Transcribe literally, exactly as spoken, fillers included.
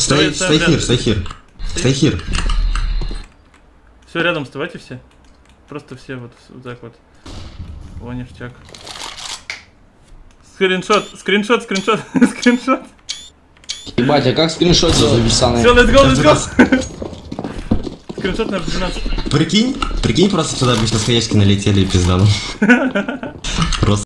Стой, стой хир, стой хир. Стой хир. Все, рядом вставайте все. Просто все вот, вот так вот. О, ништяк. Скриншот, скриншот, скриншот, скриншот. Ебать, а как скриншот сделать, пацаны? Все, let's go, let's go. Скриншот на двенадцать. Прикинь, прикинь, просто сюда обычно с хаечки налетели и пиздану. Просто.